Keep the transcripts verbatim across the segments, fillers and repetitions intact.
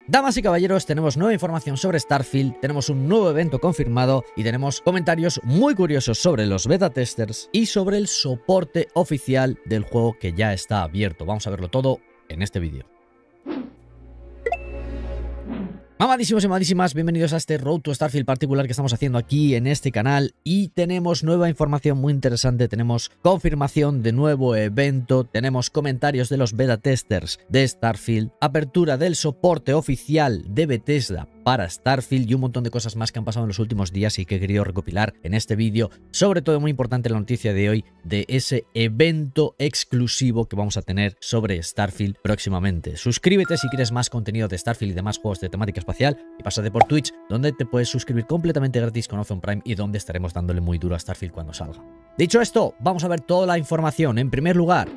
Damas y caballeros, tenemos nueva información sobre Starfield, tenemos un nuevo evento confirmado y tenemos comentarios muy curiosos sobre los beta testers y sobre el soporte oficial del juego que ya está abierto. Vamos a verlo todo en este vídeo. Mamadísimos y mamadísimas, bienvenidos a este Road to Starfield particular que estamos haciendo aquí en este canal y tenemos nueva información muy interesante, tenemos confirmación de nuevo evento, tenemos comentarios de los beta testers de Starfield, apertura del soporte oficial de Bethesda para Starfield y un montón de cosas más que han pasado en los últimos días y que he querido recopilar en este vídeo, sobre todo muy importante la noticia de hoy de ese evento exclusivo que vamos a tener sobre Starfield próximamente. Suscríbete si quieres más contenido de Starfield y demás juegos de temática espacial y pásate por Twitch, donde te puedes suscribir completamente gratis con Amazon Prime y donde estaremos dándole muy duro a Starfield cuando salga. Dicho esto, vamos a ver toda la información. En primer lugar,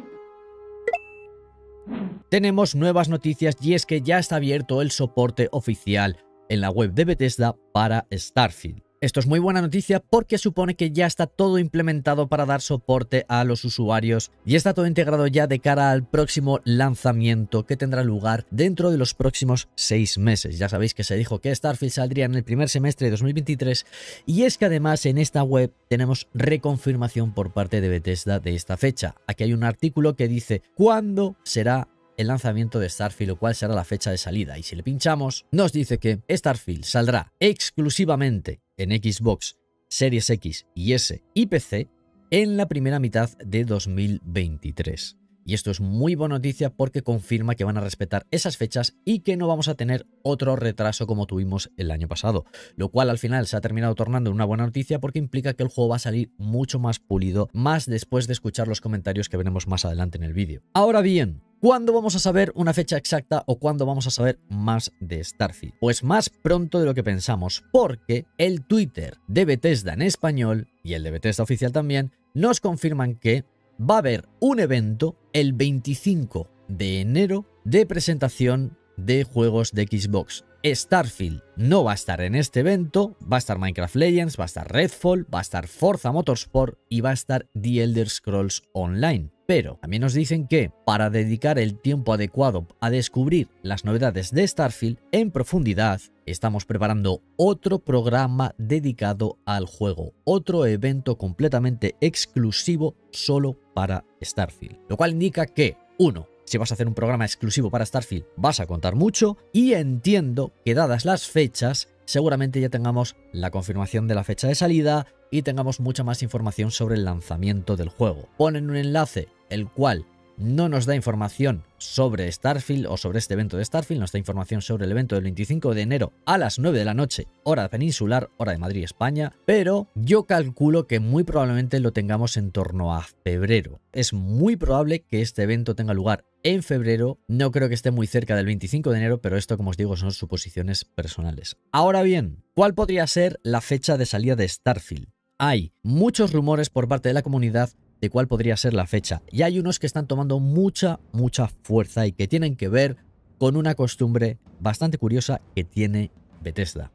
tenemos nuevas noticias y es que ya está abierto el soporte oficial en la web de Bethesda para Starfield. Esto es muy buena noticia porque supone que ya está todo implementado para dar soporte a los usuarios y está todo integrado ya de cara al próximo lanzamiento que tendrá lugar dentro de los próximos seis meses. Ya sabéis que se dijo que Starfield saldría en el primer semestre de dos mil veintitrés y es que además en esta web tenemos reconfirmación por parte de Bethesda de esta fecha. Aquí hay un artículo que dice cuándo será el lanzamiento de Starfield o cuál será la fecha de salida, y si le pinchamos nos dice que Starfield saldrá exclusivamente en Xbox Series X y S y P C en la primera mitad de dos mil veintitrés. Y esto es muy buena noticia porque confirma que van a respetar esas fechas y que no vamos a tener otro retraso como tuvimos el año pasado, lo cual al final se ha terminado tornando en una buena noticia porque implica que el juego va a salir mucho más pulido, más después de escuchar los comentarios que veremos más adelante en el vídeo. Ahora bien, ¿cuándo vamos a saber una fecha exacta o cuándo vamos a saber más de Starfield? Pues más pronto de lo que pensamos, porque el Twitter de Bethesda en español y el de Bethesda oficial también nos confirman que va a haber un evento el veinticinco de enero de presentación de juegos de Xbox. Starfield no va a estar en este evento, va a estar Minecraft Legends, va a estar Redfall, va a estar Forza Motorsport y va a estar The Elder Scrolls Online. Pero también nos dicen que para dedicar el tiempo adecuado a descubrir las novedades de Starfield en profundidad, estamos preparando otro programa dedicado al juego, otro evento completamente exclusivo solo para Starfield. Lo cual indica que, uno, si vas a hacer un programa exclusivo para Starfield, vas a contar mucho y entiendo que dadas las fechas, seguramente ya tengamos la confirmación de la fecha de salida y tengamos mucha más información sobre el lanzamiento del juego. Ponen un enlace el cual no nos da información sobre Starfield o sobre este evento de Starfield, nos da información sobre el evento del veinticinco de enero a las nueve de la noche, hora peninsular, hora de Madrid, España, pero yo calculo que muy probablemente lo tengamos en torno a febrero. Es muy probable que este evento tenga lugar en febrero, no creo que esté muy cerca del veinticinco de enero, pero esto, como os digo, son suposiciones personales. Ahora bien, ¿cuál podría ser la fecha de salida de Starfield? Hay muchos rumores por parte de la comunidad de cuál podría ser la fecha, y hay unos que están tomando mucha, mucha fuerza y que tienen que ver con una costumbre bastante curiosa que tiene Bethesda.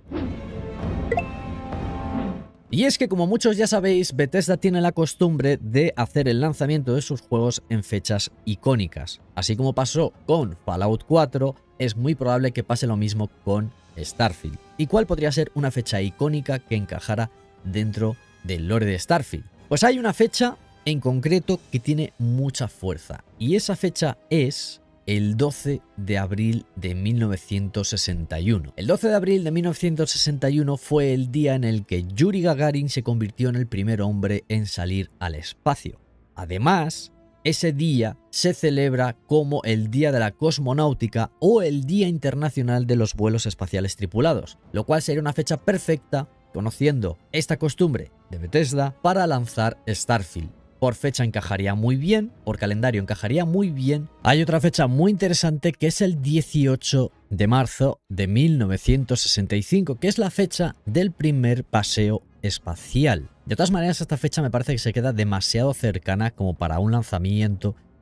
Y es que, como muchos ya sabéis, Bethesda tiene la costumbre de hacer el lanzamiento de sus juegos en fechas icónicas. Así como pasó con Fallout cuatro, es muy probable que pase lo mismo con Starfield. ¿Y cuál podría ser una fecha icónica que encajara dentro del lore de Starfield? Pues hay una fecha en concreto que tiene mucha fuerza, y esa fecha es el doce de abril de mil novecientos sesenta y uno. El doce de abril de mil novecientos sesenta y uno fue el día en el que Yuri Gagarin se convirtió en el primer hombre en salir al espacio. Además, ese día se celebra como el Día de la Cosmonáutica o el Día Internacional de los Vuelos Espaciales Tripulados, lo cual sería una fecha perfecta, conociendo esta costumbre de Bethesda, para lanzar Starfield. Por fecha encajaría muy bien, por calendario encajaría muy bien. Hay otra fecha muy interesante que es el dieciocho de marzo de mil novecientos sesenta y cinco, que es la fecha del primer paseo espacial. De todas maneras, esta fecha me parece que se queda demasiado cercana como para un lanzamiento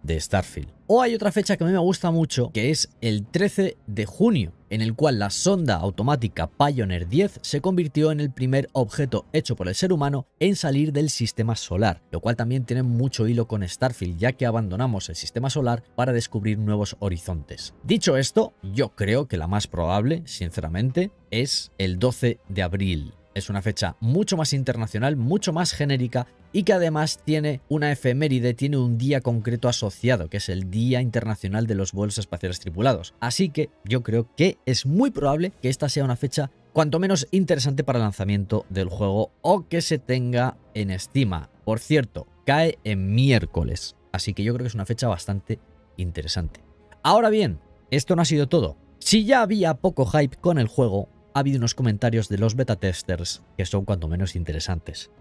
de Starfield. O hay otra fecha que a mí me gusta mucho, que es el trece de junio, en el cual la sonda automática Pioneer diez se convirtió en el primer objeto hecho por el ser humano en salir del sistema solar, lo cual también tiene mucho hilo con Starfield, ya que abandonamos el sistema solar para descubrir nuevos horizontes. Dicho esto, yo creo que la más probable, sinceramente, es el doce de abril. Es una fecha mucho más internacional, mucho más genérica y que además tiene una efeméride, tiene un día concreto asociado, que es el Día Internacional de los Vuelos Espaciales Tripulados. Así que yo creo que es muy probable que esta sea una fecha cuanto menos interesante para el lanzamiento del juego o que se tenga en estima. Por cierto, cae en miércoles, así que yo creo que es una fecha bastante interesante. Ahora bien, esto no ha sido todo. Si ya había poco hype con el juego, ha habido unos comentarios de los beta testers que son cuanto menos interesantes.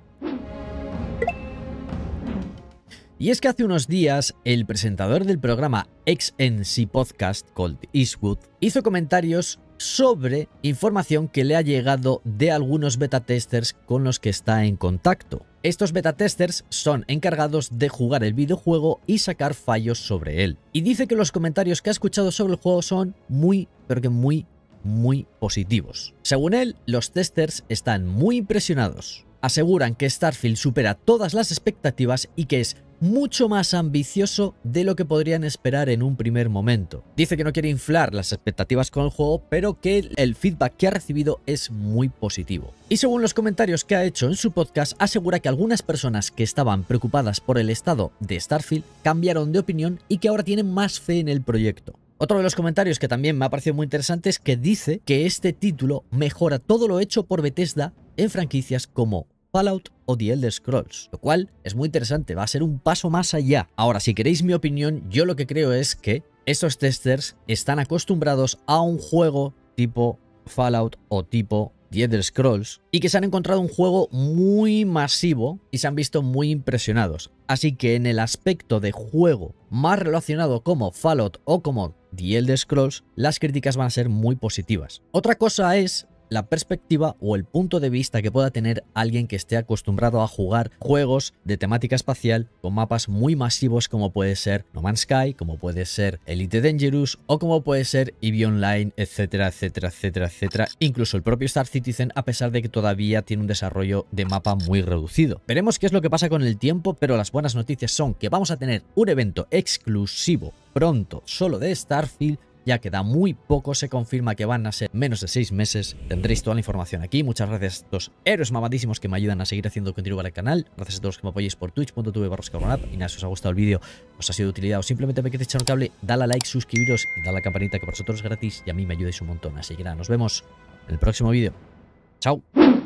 Y es que hace unos días el presentador del programa X N C Podcast, Colt Eastwood, hizo comentarios sobre información que le ha llegado de algunos beta testers con los que está en contacto. Estos beta testers son encargados de jugar el videojuego y sacar fallos sobre él. Y dice que los comentarios que ha escuchado sobre el juego son muy, pero que muy muy positivos. Según él, los testers están muy impresionados. Aseguran que Starfield supera todas las expectativas y que es mucho más ambicioso de lo que podrían esperar en un primer momento. Dice que no quiere inflar las expectativas con el juego, pero que el feedback que ha recibido es muy positivo. Y según los comentarios que ha hecho en su podcast, asegura que algunas personas que estaban preocupadas por el estado de Starfield cambiaron de opinión y que ahora tienen más fe en el proyecto. Otro de los comentarios que también me ha parecido muy interesante es que dice que este título mejora todo lo hecho por Bethesda en franquicias como Fallout o The Elder Scrolls, lo cual es muy interesante, va a ser un paso más allá. Ahora, si queréis mi opinión, yo lo que creo es que estos testers están acostumbrados a un juego tipo Fallout o tipo The Elder Scrolls y que se han encontrado un juego muy masivo y se han visto muy impresionados. Así que en el aspecto de juego más relacionado como Fallout o como The Elder Scrolls, las críticas van a ser muy positivas. Otra cosa es la perspectiva o el punto de vista que pueda tener alguien que esté acostumbrado a jugar juegos de temática espacial con mapas muy masivos como puede ser No Man's Sky, como puede ser Elite Dangerous o como puede ser E V E Online, etcétera, etcétera, etcétera, etcétera. Incluso el propio Star Citizen, a pesar de que todavía tiene un desarrollo de mapa muy reducido. Veremos qué es lo que pasa con el tiempo, pero las buenas noticias son que vamos a tener un evento exclusivo pronto solo de Starfield. Ya queda muy poco, se confirma que van a ser menos de seis meses. Tendréis toda la información aquí. Muchas gracias a estos héroes mamadísimos que me ayudan a seguir haciendo contenido para el canal. Gracias a todos los que me apoyéis por twitch punto tv barra escalonap. Y nada, si os ha gustado el vídeo, os ha sido de utilidad o simplemente me queréis echar un cable, dale a like, suscribiros y dale a la campanita que para vosotros es gratis y a mí me ayudáis un montón. Así que nada, nos vemos en el próximo vídeo. Chao.